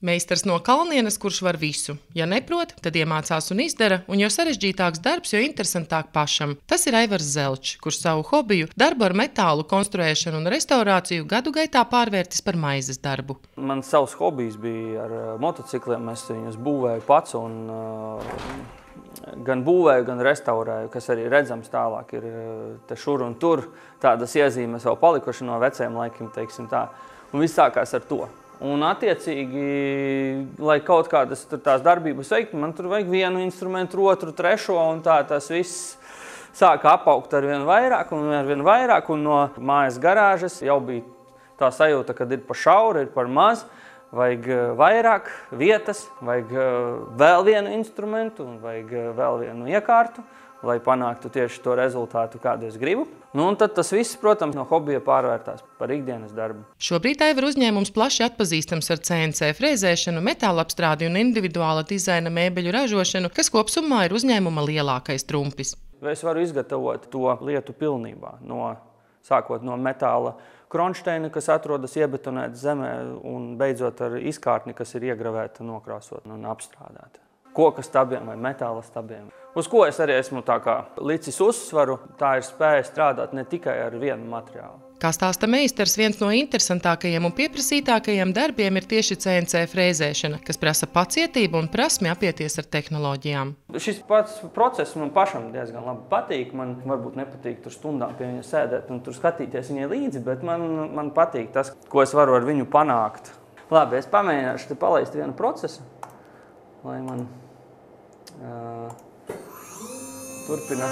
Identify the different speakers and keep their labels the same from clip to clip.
Speaker 1: Meistars no Kalnienes, kurš var visu. Ja neprot, tad iemācās un izdara, un jo sarežģītāks darbs, jo interesantāk pašam. Tas ir Aivars Zelčs, kurš savu hobiju, darbu ar metālu konstruēšanu un restaurāciju gadu gaitā pārvērtis par maizes darbu.
Speaker 2: Man savs hobijs bija ar motocikliem, es viņus būvēju pats un gan būvēju, gan restaurēju, kas arī redzams tālāk ir te šur un tur tādas iezīmes vēl palikuši no veciem laikiem, teiksim tā. Un viss sākās ar to. Un attiecīgi, lai kaut kādas tās darbības veiktu, man tur vajag vienu instrumentu, otru, trešo, un tā tas viss sāka apaugt ar vien vairāk, un no mājas garāžas jau bija tā sajūta, kad ir pa šauri, ir par maz, vajag vairāk vietas, vajag vēl vienu instrumentu un vajag vēl vienu iekārtu, lai panāktu tieši to rezultātu, kādu es gribu. Nu, un tad tas viss, protams, no hobija pārvērtās par ikdienas darbu.
Speaker 1: Šobrīd Aivara uzņēmums plaši atpazīstams ar CNC frēzēšanu, metāla apstrādi un individuāla dizaina mēbeļu ražošanu, kas kopsumā ir uzņēmuma lielākais trumpis.
Speaker 2: Es varu izgatavot to lietu pilnībā, sākot no metāla kronšteina, kas atrodas iebetonēta zemē, un beidzot ar izkārtni, kas ir iegravēta, nokrāsot un apstrādāta. Koka stabiem vai metāla stabiem. Uz ko es arī esmu tā kā licis uzsvaru, tā ir spēja strādāt ne tikai ar vienu materiālu.
Speaker 1: Kā stāsta meistars, viens no interesantākajiem un pieprasītākajiem darbiem ir tieši CNC frēzēšana, kas prasa pacietību un prasmi apieties ar tehnoloģijām.
Speaker 2: Šis pats process man pašam diezgan labi patīk. Man varbūt nepatīk tur stundām pie viņa sēdēt un tur skatīties viņai līdzi, bet man patīk tas, ko es varu ar viņu panākt. Labi, es pamēģināšu te palaist vienu procesu, lai man turpina.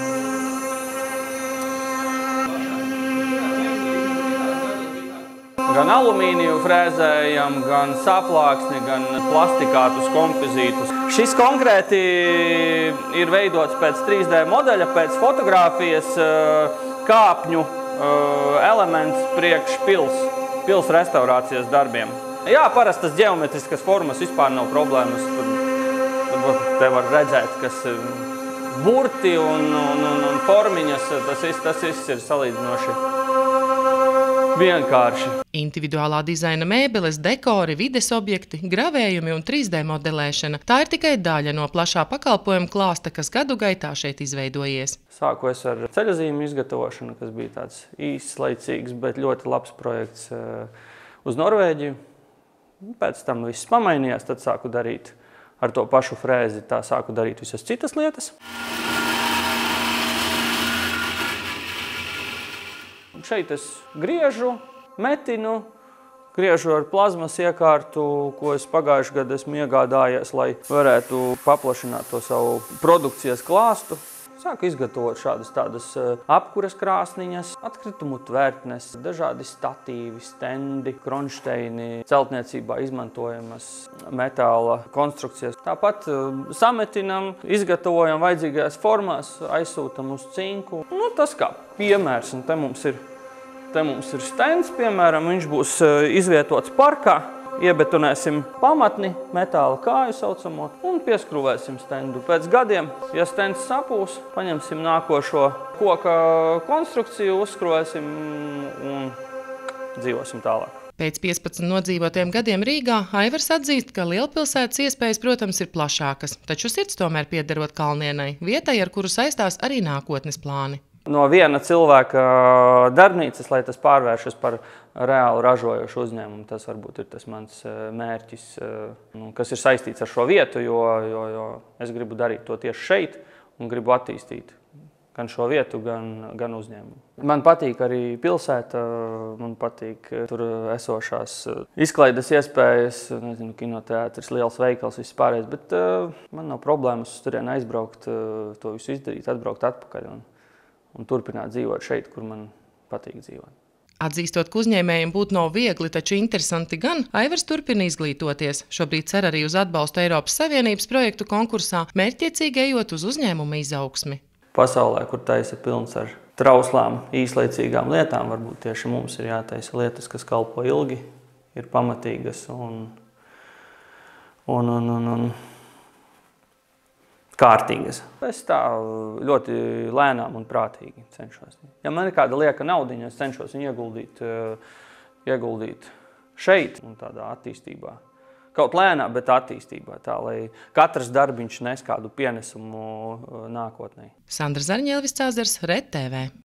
Speaker 2: Gan alumīniju frēzējam, gan saplāksni, gan plastikātus kompozītus. Šis konkrēti ir veidots pēc 3D modeļa, pēc fotogrāfijas kāpņu elements priekš pils restaurācijas darbiem. Jā, parastas ģeometriskas formas vispār nav problēmas. Te var redzēt, kas burti un formiņas, tas viss ir salīdzinoši vienkārši.
Speaker 1: Individuālā dizaina mēbeles, dekori, vides objekti, gravējumi un 3D modelēšana. Tā ir tikai daļa no plašā pakalpojuma klāsta, kas gadu gaitā šeit izveidojies.
Speaker 2: Sāku es ar ceļozīmu izgatavošanu, kas bija tāds īsts, laicīgs, bet ļoti labs projekts uz Norvēģiju. Pēc tam viss pamainījās, tad sāku darīt ar to pašu frēzi, tā sāku darīt visas citas lietas. Šeit es griežu, metinu, griežu ar plazmas iekārtu, ko es pagājušajā gadā esmu iegādājies, lai varētu paplašināt to savu produkcijas klāstu. Sāku izgatavot tādas apkuras krāsniņas, atkritumu tvertnes, dažādi statīvi, stendi, kronšteini, celtniecībā izmantojamas metāla konstrukcijas. Tāpat sametinam, izgatavojam vajadzīgajās formās, aizsūtam uz cinku. Nu, tas kā piemērs, un te mums ir stends, piemēram, viņš būs izvietots parkā. Iebetonēsim pamatni, metāla kāju saucamo, un pieskrūvēsim stendu. Pēc gadiem, ja stends sapūs, paņemsim nākošo koka konstrukciju, uzskrūvēsim un dzīvosim tālāk.
Speaker 1: Pēc 15 nodzīvotiem gadiem Rīgā Aivars atzīst, ka lielpilsētas iespējas, protams, ir plašākas, taču sirds tomēr piederot Kalnienai, vietai, ar kuru saistās arī nākotnes plāni.
Speaker 2: No viena cilvēka darbnīcas, lai tas pārvēršas par reāli ražojošu uzņēmumu, tas varbūt ir tas mans mērķis, kas ir saistīts ar šo vietu, jo es gribu darīt to tieši šeit un gribu attīstīt gan šo vietu, gan uzņēmumu. Man patīk arī pilsēta, man patīk tur esošās izklaides iespējas, nezinu, kinoteātris, liels veikals, viss pārējais, bet man nav problēmas uz turieni aizbraukt, to visu izdarīt, atbraukt atpakaļ un turpināt dzīvot šeit, kur man patīk dzīvot.
Speaker 1: Atzīstot, ka uzņēmējiem būtu nav viegli, taču interesanti gan, Aivars turpina izglītoties. Šobrīd cer arī uz atbalstu Eiropas Savienības projektu konkursā, mērķtiecīgi ejot uz uzņēmuma izaugsmi.
Speaker 2: Pasaulē, kur taisa pilns ar trauslām, īslaicīgām lietām, varbūt tieši mums ir jātaisa lietas, kas kalpo ilgi, ir pamatīgas un kārtīgas. Es tā ļoti lēnām un prātīgi cenšos. Ja man ir kāda lieka naudiņa, es cenšos viņu ieguldīt šeit un tādā attīstībā kaut lēnā, bet attīstībā, tā lai katrs darbiņš nes kādu pienesumu nākotnē.
Speaker 1: Sandra Zarņēlvis, Cāzars, Red TV.